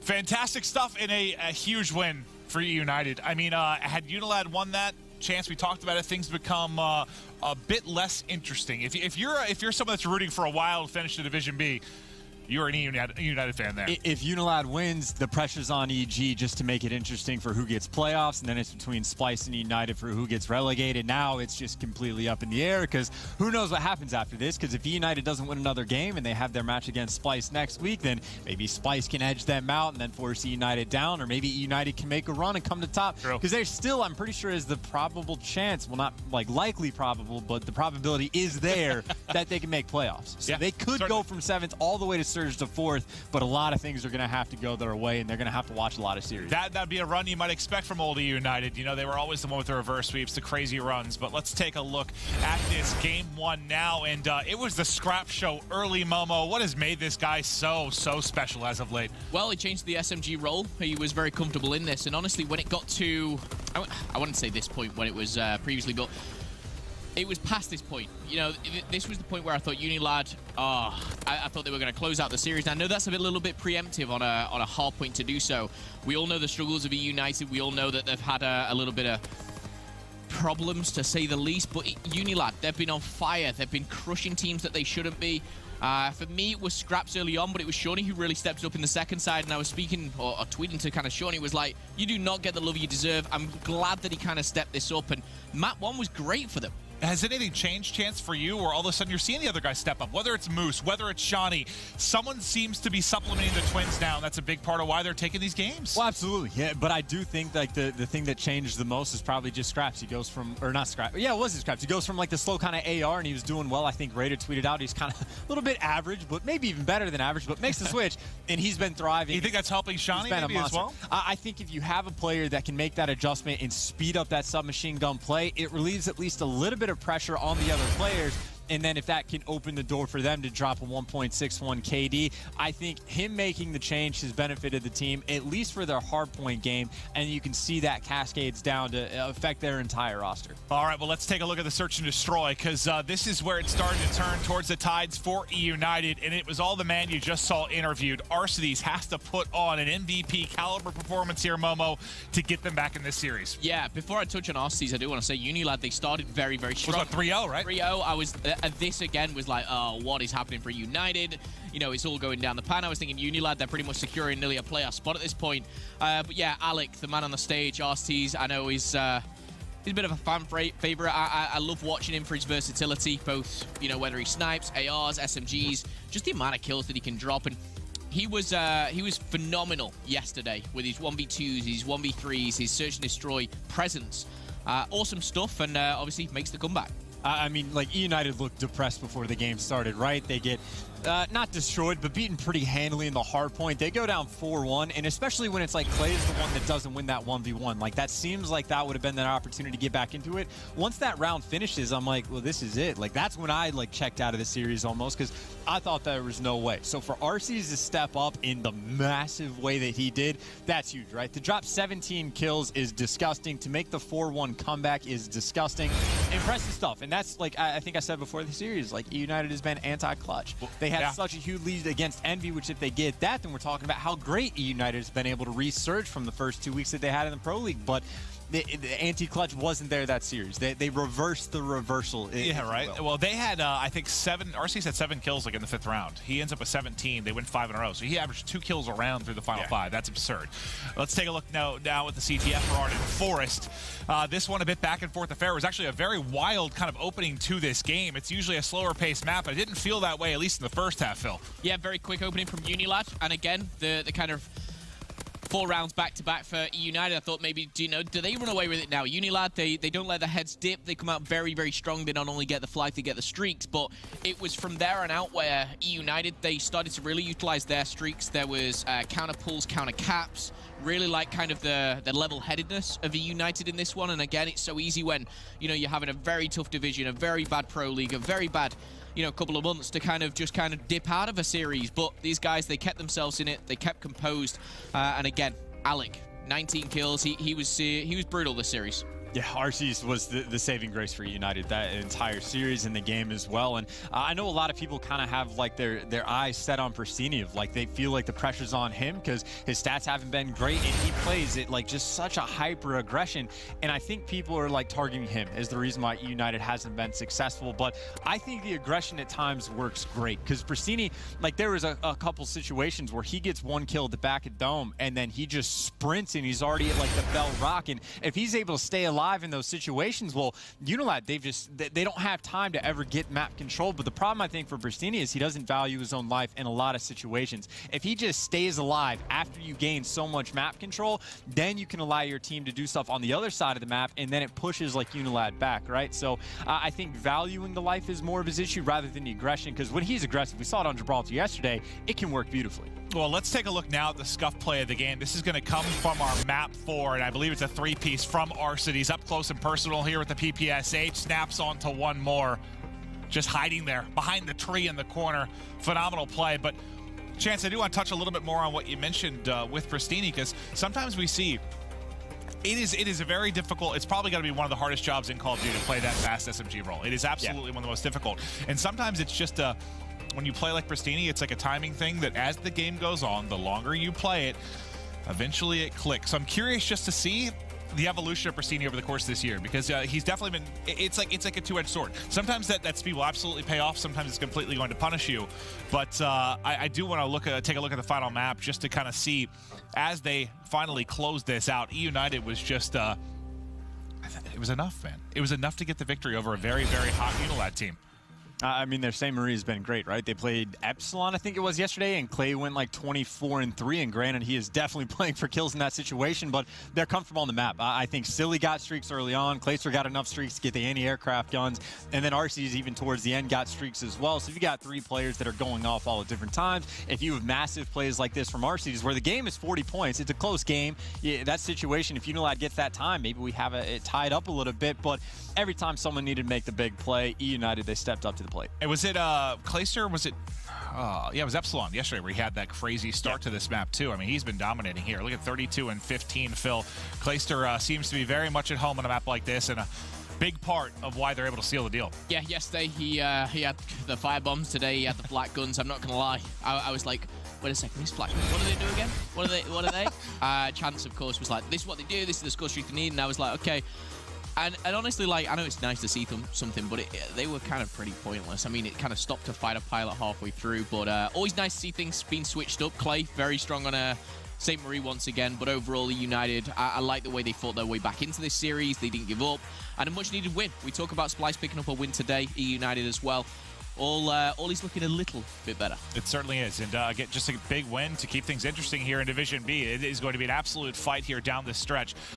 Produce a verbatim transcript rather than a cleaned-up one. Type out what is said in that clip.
Fantastic stuff and a, a huge win for United. I mean, uh, had Unilad won that chance, we talked about it, things become uh, a bit less interesting. If, if you're if you're someone that's rooting for a wild finish to Division B, you're an United, United fan there. If Unilad wins, the pressure's on E G just to make it interesting for who gets playoffs, and then it's between Splice and United for who gets relegated. Now it's just completely up in the air because who knows what happens after this, because if United doesn't win another game and they have their match against Splice next week, then maybe Splice can edge them out and then force United down, or maybe United can make a run and come to top. Because there's still, I'm pretty sure, is the probable chance, well, not like likely probable, but the probability is there that they can make playoffs. So yeah, they could certainly go from seventh all the way to surge to fourth, but a lot of things are going to have to go their way, and they're going to have to watch a lot of series. That that'd be a run you might expect from Oldie United. You know, they were always the one with the reverse sweeps, the crazy runs. But let's take a look at this game one now, and uh, it was the scrap show early. Momo, what has made this guy so so special as of late? Well, he changed the S M G role. He was very comfortable in this, and honestly, when it got to, I, I wouldn't say this point when it was uh, previously, but it was past this point. You know, this was the point where I thought Unilad, oh, I, I thought they were going to close out the series. And I know that's a bit, little bit preemptive on a on a hard point to do so. We all know the struggles of E United. We all know that they've had a, a little bit of problems, to say the least. But Unilad, they've been on fire. They've been crushing teams that they shouldn't be. Uh, for me, it was scraps early on, but it was Shawnee who really stepped up in the second side. And I was speaking or, or tweeting to kind of Shawnee, was like, you do not get the love you deserve. I'm glad that he kind of stepped this up. And map one was great for them. Has anything changed, Chance, for you, or all of a sudden you're seeing the other guys step up? Whether it's Moose, whether it's Shawnee, someone seems to be supplementing the Twins now, and that's a big part of why they're taking these games. Well, absolutely, yeah. But I do think like the, the thing that changed the most is probably just Scraps. He goes from, or not Scraps, yeah, it was his Scraps. He goes from like the slow kind of A R, and he was doing well. I think Raider tweeted out he's kind of a little bit average, but maybe even better than average, but makes the switch, and he's been thriving. You think that's helping Shawnee maybe as well? I think if you have a player that can make that adjustment and speed up that submachine gun play, it relieves at least a little bit of pressure on the other players. And then if that can open the door for them to drop a one point six one K D, I think him making the change has benefited the team, at least for their hardpoint game, and you can see that cascades down to affect their entire roster. All right, well, let's take a look at the search and destroy, because uh, this is where it started to turn towards the tides for E United, and it was all the man you just saw interviewed. Arcitys has to put on an M V P caliber performance here, Momo, to get them back in this series. Yeah, before I touch on Arcitys, I do want to say Unilad, they started very, very strong. It was what, three oh, right? three oh, I was... Uh, And this again was like, oh, what is happening for United? You know, it's all going down the pan. I was thinking Unilad, they're pretty much securing nearly a playoff spot at this point. Uh, but yeah, Alec, the man on the stage, Arcitys, I know he's uh, he's a bit of a fan favorite. I, I, I love watching him for his versatility, both, you know, whether he snipes, A Rs, S M Gs, just the amount of kills that he can drop. And he was uh, he was phenomenal yesterday with his one v twos, his one v threes, his search and destroy presence. Uh, awesome stuff, and uh, obviously makes the comeback. I mean, like, E United looked depressed before the game started, right? They get uh, not destroyed, but beaten pretty handily in the hard point. They go down four one, and especially when it's like Clay's the one that doesn't win that one v one. Like, that seems like that would have been that opportunity to get back into it. Once that round finishes, I'm like, well, this is it. Like, that's when I, like, checked out of the series almost, because I thought there was no way. So for Arcitys to step up in the massive way that he did, that's huge, right? To drop seventeen kills is disgusting. To make the four one comeback is disgusting. Impressive stuff. And that's, like, I, I think I said before the series, like, E United has been anti-clutch. They had yeah. such a huge lead against Envy, which if they get that, then we're talking about how great E United has been able to resurge from the first two weeks that they had in the Pro League. But the, the anti-clutch wasn't there that series. They, they reversed the reversal. Yeah, right. Well. well, they had, uh, I think, seven, Arcitys had seven kills like in the fifth round. He ends up with seventeen. They win five in a row. So he averaged two kills a round through the final yeah. five. That's absurd. Let's take a look now, now at the C T F for Arden Forest. Uh, this one a bit back and forth affair. It was actually a very wild kind of opening to this game. It's usually a slower paced map, but it didn't feel that way, at least in the first half, Phil. Yeah, very quick opening from Unilad. And again, the, the kind of four rounds back-to-back for E United. I thought maybe, do you know, do they run away with it now? Unilad, they, they don't let the heads dip. They come out very, very strong. They not only get the flag, they get the streaks. But it was from there on out where E United, they started to really utilize their streaks. There was uh, counter pulls, counter caps. Really like kind of the, the level-headedness of E United in this one. And again, it's so easy when, you know, you're having a very tough division, a very bad pro league, a very bad, you know, couple of months to kind of just kind of dip out of a series. But these guys, they kept themselves in it. They kept composed. Uh, and again, Alec, nineteen kills. He, he was uh, he was brutal this series. Yeah, Arceus was the, the saving grace for United that entire series in the game as well. And uh, I know a lot of people kind of have like their, their eyes set on Prestinni, of like they feel like the pressure's on him because his stats haven't been great and he plays it like just such a hyper aggression. And I think people are like targeting him as the reason why United hasn't been successful. But I think the aggression at times works great because Prestinni, like there was a, a couple situations where he gets one kill at the back of Dome and then he just sprints and he's already at like the Bell Rock. And if he's able to stay alive in those situations, well, Unilad, they've just, they don't have time to ever get map control. But the problem, I think, for Prestinni is he doesn't value his own life in a lot of situations. If he just stays alive after you gain so much map control, then you can allow your team to do stuff on the other side of the map, and then it pushes like Unilad back, right? So uh, I think valuing the life is more of his issue rather than the aggression, because when he's aggressive, we saw it on Gibraltar yesterday, it can work beautifully. Well, let's take a look now at the scuff play of the game. This is going to come from our map four, and I believe it's a three-piece from Arcitys. Up close and personal here with the P P S H. Snaps onto one more. Just hiding there behind the tree in the corner. Phenomenal play. But, Chance, I do want to touch a little bit more on what you mentioned uh, with Prestinni, because sometimes we see It is it is a very difficult, it's probably going to be one of the hardest jobs in Call of Duty to play that fast S M G role. It is absolutely yeah. one of the most difficult. And sometimes it's just a, when you play like Prestinni, it's like a timing thing that as the game goes on, the longer you play it, eventually it clicks. So I'm curious just to see the evolution of Prestinni over the course of this year, because uh, he's definitely been, it's like it's like a two-edged sword. Sometimes that, that speed will absolutely pay off, sometimes it's completely going to punish you. But uh, I, I do want to look at, take a look at the final map just to kind of see, as they finally close this out, E United was just, uh, it was enough, man. It was enough to get the victory over a very, very hot Unilad team. Uh, I mean, their Saint Marie has been great, right? They played Epsilon, I think it was yesterday, and Clay went like twenty-four and three. And granted, he is definitely playing for kills in that situation, but they're comfortable on the map. I, I think Silly got streaks early on. Clayster got enough streaks to get the anti-aircraft guns, and then Arceus even towards the end got streaks as well. So if you got three players that are going off all at different times, if you have massive plays like this from Arceus, where the game is forty points, it's a close game. Yeah, that situation, if Unilad gets that time, maybe we have a, it tied up a little bit. But every time someone needed to make the big play, E United, they stepped up to the plate. And was it uh, Clayster? Was it? Uh, yeah, it was Epsilon yesterday where he had that crazy start to this map too. I mean, he's been dominating here. Look at thirty-two and fifteen, Phil. Clayster uh, seems to be very much at home on a map like this, and a big part of why they're able to seal the deal. Yeah, yesterday he uh, he had the fire bombs. Today he had the flak guns. I'm not gonna lie, I, I was like, wait a second, these flak guns, what do they do again? What are they? What are they? uh, Chance, of course, was like, this is what they do. This is the score streak they need. And I was like, okay. And, and honestly, like, I know it's nice to see them, something, but it, they were kind of pretty pointless. I mean, it kind of stopped a fighter pilot halfway through, but uh, always nice to see things being switched up. Clay, very strong on a Saint Marie once again, but overall, United, I, I like the way they fought their way back into this series. They didn't give up, and a much-needed win. We talk about Splyce picking up a win today, E United as well. All, uh, all is looking a little bit better. It certainly is. And uh, get just a big win to keep things interesting here in Division B. It is going to be an absolute fight here down this stretch.